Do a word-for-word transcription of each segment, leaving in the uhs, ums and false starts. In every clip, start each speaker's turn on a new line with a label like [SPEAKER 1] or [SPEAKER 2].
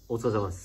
[SPEAKER 1] お疲れ様です。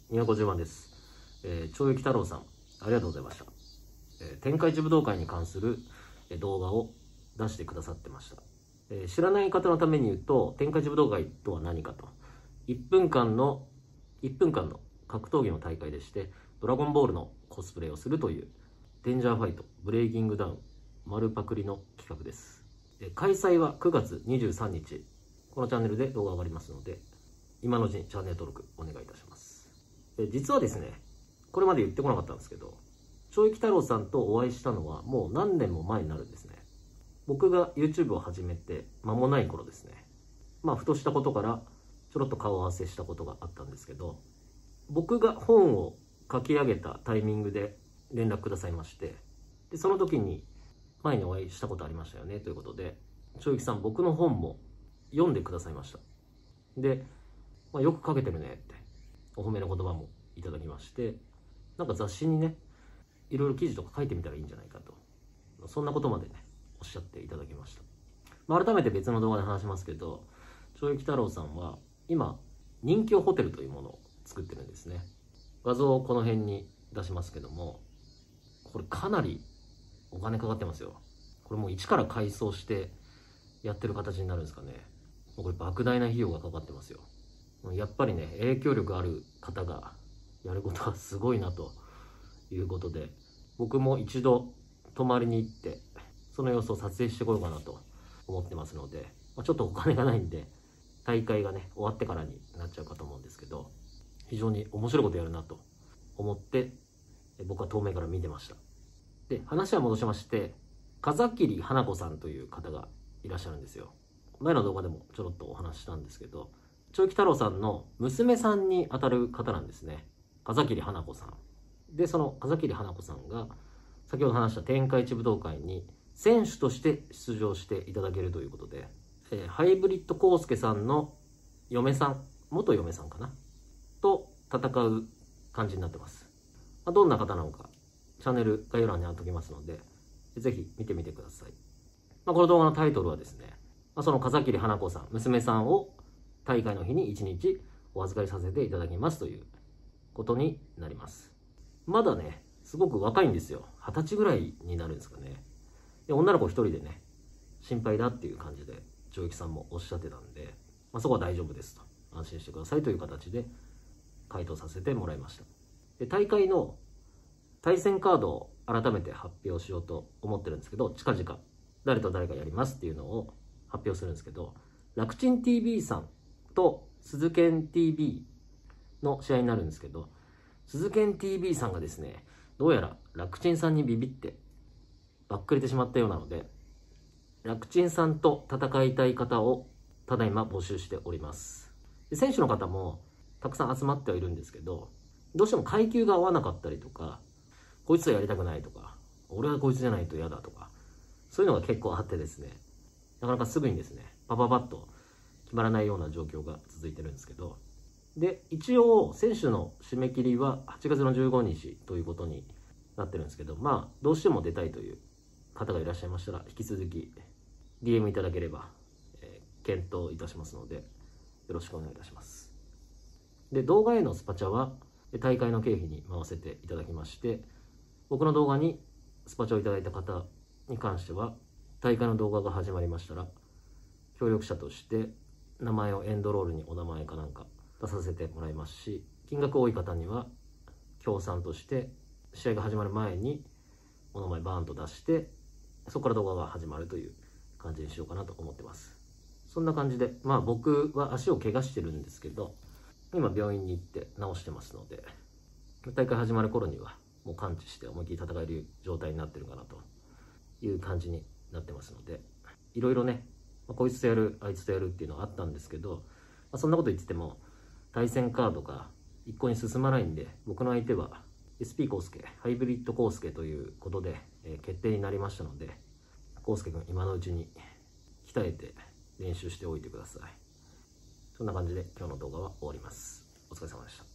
[SPEAKER 1] にひゃくごじゅうばんです。えー、超雪太郎さん、ありがとうございました。えー、天下一武道会に関する動画を出してくださってました。えー、知らない方のために言うと、天下一武道会とは何かと。いっぷんかんの、いっぷんかんの格闘技の大会でして、ドラゴンボールのコスプレをするという、デンジャーファイト、ブレイキングダウン、丸パクリの企画です。えー、開催はくがつにじゅうさんにち、このチャンネルで動画上がりますので、今のうちにチャンネル登録お願いいたします。え実はですね、これまで言ってこなかったんですけど、超雪太郎さんとお会いしたのはもう何年も前になるんですね。僕が YouTube を始めて間もない頃ですね。まあふとしたことからちょろっと顔合わせしたことがあったんですけど、僕が本を書き上げたタイミングで連絡くださいまして、でその時に前にお会いしたことありましたよねということで、超雪さん僕の本も読んでくださいました。で、まあ、よく書けてるねってお褒めの言葉もいただきまして、なんか雑誌にねいろいろ記事とか書いてみたらいいんじゃないかと、そんなことまでねおっしゃっていただきました。まあ、改めて別の動画で話しますけど、超雪太郎さんは今人気ホテルというものを作ってるんですね。画像をこの辺に出しますけども、これかなりお金かかってますよ。これもう一から改装してやってる形になるんですかね。これ莫大な費用がかかってますよ。やっぱりね、影響力ある方がやることはすごいなということで、僕も一度泊まりに行ってその様子を撮影してこようかなと思ってますので、まあ、ちょっとお金がないんで大会がね終わってからになっちゃうかと思うんですけど、非常に面白いことやるなと思って僕は遠目から見てました。で、話は戻しまして、風切花子さんという方がいらっしゃるんですよ。前の動画でもちょろっとお話ししたんですけど、超雪太郎さんの娘さんにあたる方なんですね。風切花子さんで、その風切花子さんが先ほど話した天下一武道会に選手として出場していただけるということで、えー、ハイブリッドコウスケさんの嫁さん、元嫁さんかなと戦う感じになってます。まあ、どんな方なのかチャンネル概要欄に貼っておきますので、ぜひ見てみてください。まあ、この動画のタイトルはですね、まあ、その風切花子さん、娘さんを大会の日にいちにちお預かりさせていただきますということになります。まだねすごく若いんですよ。はたちぐらいになるんですかね。で、女の子一人でね心配だっていう感じで超雪さんもおっしゃってたんで、まあ、そこは大丈夫ですと、安心してくださいという形で回答させてもらいました。で、大会の対戦カードを改めて発表しようと思ってるんですけど、近々誰と誰がやりますっていうのを発表するんですけど、楽ちん ティービー さんと鈴研 ティービー の試合になるんですけど、鈴研 ティービー さんがですね、どうやら楽ちんさんにビビってばっくれてしまったようなので、楽ちんさんと戦いたい方をただいま募集しております。で、選手の方もたくさん集まってはいるんですけど、どうしても階級が合わなかったりとか、こいつはやりたくないとか、俺はこいつじゃないと嫌だとか、そういうのが結構あってですね、なかなかすぐにですねパパパッと決まらないような状況が続いてるんですけど、で一応選手の締め切りははちがつのじゅうごにちということになってるんですけど、まあどうしても出たいという方がいらっしゃいましたら引き続き ディーエム いただければ、えー、検討いたしますのでよろしくお願いいたします。で、動画へのスパチャは大会の経費に回せていただきまして、僕の動画にスパチャをいただいた方に関しては大会の動画が始まりましたら協力者として名前をエンドロールにお名前かなんか出させてもらいますし、金額多い方には協賛として試合が始まる前にお名前バーンと出して、そこから動画が始まるという感じにしようかなと思ってます。そんな感じで、まあ僕は足を怪我してるんですけど、今病院に行って治してますので、大会始まる頃にはもう完治して思いっきり戦える状態になってるかなという感じになってますので、いろいろね、まあ、こいつとやるあいつとやるっていうのはあったんですけど、まあ、そんなこと言ってても対戦カードが一向に進まないんで、僕の相手は エスピー コウスケ、ハイブリッドコウスケということで、えー、決定になりましたので、コウスケ君今のうちに鍛えて練習しておいてください。そんな感じで今日の動画は終わります。お疲れ様でした。